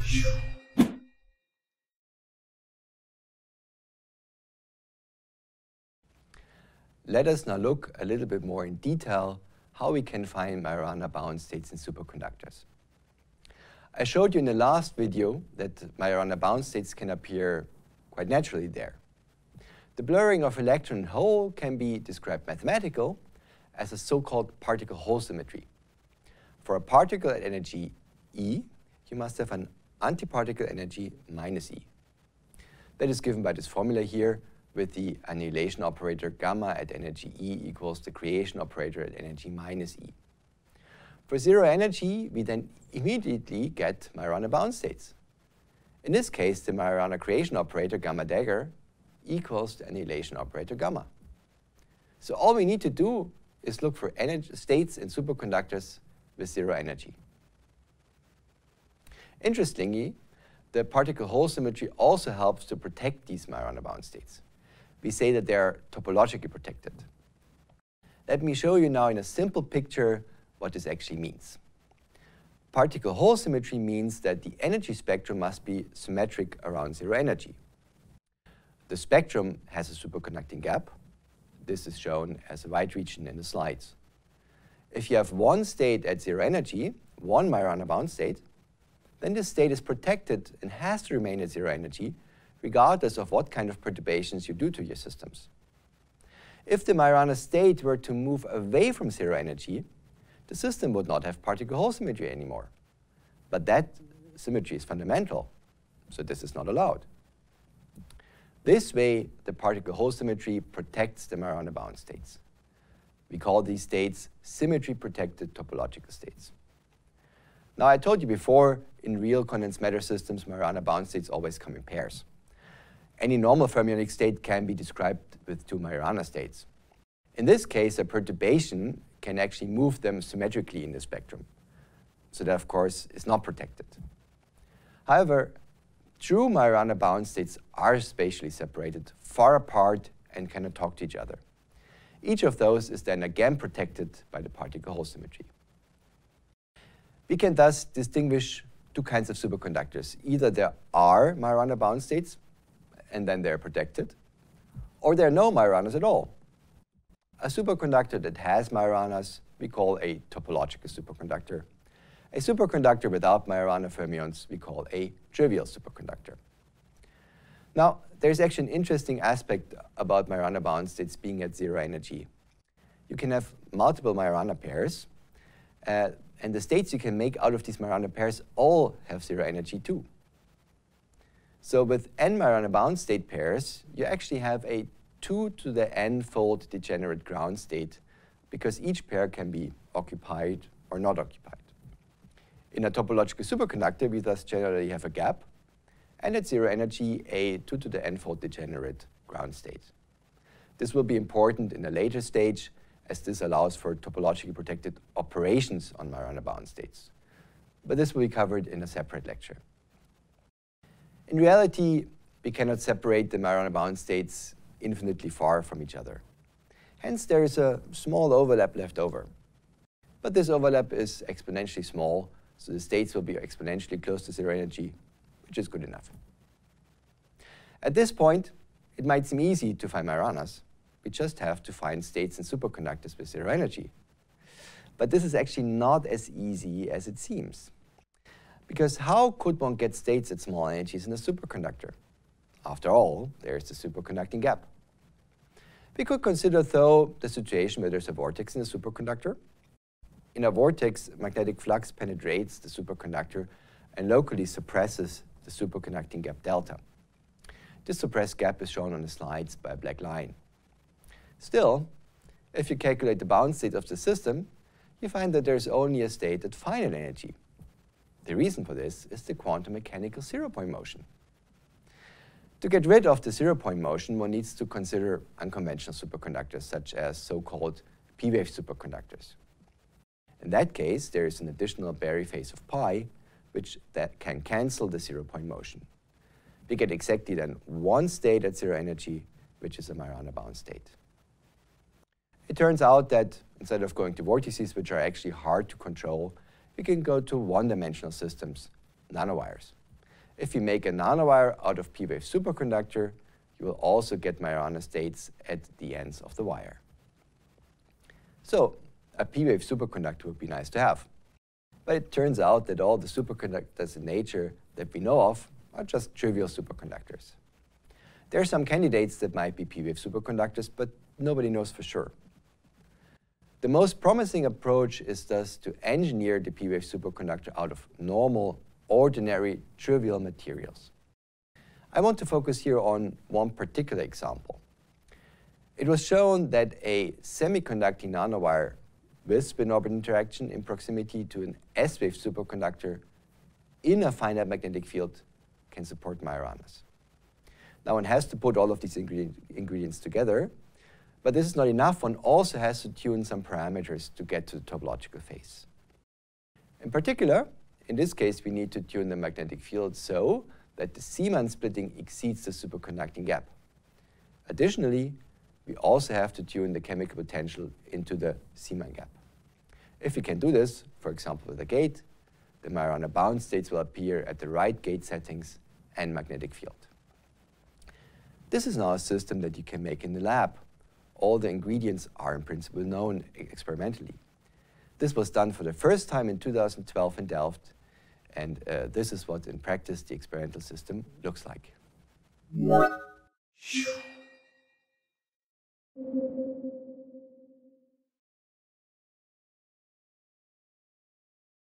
Let us now look a little bit more in detail how we can find Majorana bound states in superconductors. I showed you in the last video that Majorana bound states can appear quite naturally there. The blurring of electron and hole can be described mathematically as a so-called particle-hole symmetry. For a particle at energy E, you must have an antiparticle energy minus E. That is given by this formula here with the annihilation operator gamma at energy E equals the creation operator at energy minus E. For zero energy, we then immediately get Majorana bound states. In this case, the Majorana creation operator gamma dagger equals the annihilation operator gamma. So all we need to do is look for states in superconductors with zero energy. Interestingly, the particle-hole symmetry also helps to protect these Majorana bound states. We say that they are topologically protected. Let me show you now in a simple picture what this actually means. Particle-hole symmetry means that the energy spectrum must be symmetric around zero energy. The spectrum has a superconducting gap. This is shown as a white region in the slides. If you have one state at zero energy, one Majorana bound state, then this state is protected and has to remain at zero energy regardless of what kind of perturbations you do to your systems. If the Majorana state were to move away from zero energy, the system would not have particle-hole symmetry anymore. But that symmetry is fundamental, so this is not allowed. This way, the particle-hole symmetry protects the Majorana bound states. We call these states symmetry-protected topological states. Now, I told you before, in real condensed matter systems, Majorana bound states always come in pairs. Any normal fermionic state can be described with two Majorana states. In this case, a perturbation can actually move them symmetrically in the spectrum. So that, of course, is not protected. However, true Majorana bound states are spatially separated, far apart, and cannot talk to each other. Each of those is then again protected by the particle-hole symmetry. We can thus distinguish two kinds of superconductors. Either there are Majorana bound states, and then they're protected, or there are no Majoranas at all. A superconductor that has Majoranas we call a topological superconductor. A superconductor without Majorana fermions we call a trivial superconductor. Now, there's actually an interesting aspect about Majorana bound states being at zero energy. You can have multiple Majorana pairs, and the states you can make out of these Majorana pairs all have zero energy too. So with n Majorana bound state pairs, you actually have a 2 to the n-fold degenerate ground state, because each pair can be occupied or not occupied. In a topological superconductor, we thus generally have a gap, and at zero energy, a 2 to the n-fold degenerate ground state. This will be important in a later stage, as this allows for topologically protected operations on Majorana bound states. But this will be covered in a separate lecture. In reality, we cannot separate the Majorana bound states infinitely far from each other. Hence, there is a small overlap left over. But this overlap is exponentially small, so the states will be exponentially close to zero energy, which is good enough. At this point, it might seem easy to find Majoranas. We just have to find states in superconductors with zero energy. But this is actually not as easy as it seems. Because how could one get states at small energies in a superconductor? After all, there's the superconducting gap. We could consider, though, the situation where there's a vortex in a superconductor. In a vortex, magnetic flux penetrates the superconductor and locally suppresses the superconducting gap delta. This suppressed gap is shown on the slides by a black line. Still, if you calculate the bound state of the system, you find that there's only a state at finite energy. The reason for this is the quantum mechanical zero-point motion. To get rid of the zero-point motion, one needs to consider unconventional superconductors, such as so-called p-wave superconductors. In that case, there is an additional Berry phase of pi, which can cancel the zero-point motion. We get exactly then one state at zero energy, which is a Majorana bound state. It turns out that instead of going to vortices, which are actually hard to control, we can go to one-dimensional systems, nanowires. If you make a nanowire out of p-wave superconductor, you will also get Majorana states at the ends of the wire. So a p-wave superconductor would be nice to have. But it turns out that all the superconductors in nature that we know of are just trivial superconductors. There are some candidates that might be p-wave superconductors, but nobody knows for sure. The most promising approach is thus to engineer the p-wave superconductor out of normal, ordinary, trivial materials. I want to focus here on one particular example. It was shown that a semiconducting nanowire with spin-orbit interaction in proximity to an S-wave superconductor in a finite magnetic field can support Majoranas. Now one has to put all of these ingredients together, but this is not enough. One also has to tune some parameters to get to the topological phase. In particular, in this case, we need to tune the magnetic field so that the Zeeman splitting exceeds the superconducting gap. Additionally, we also have to tune the chemical potential into the Zeeman gap. If we can do this, for example with a gate, the Majorana bound states will appear at the right gate settings and magnetic field. This is now a system that you can make in the lab. All the ingredients are in principle known experimentally. This was done for the first time in 2012 in Delft, and this is what in practice the experimental system looks like.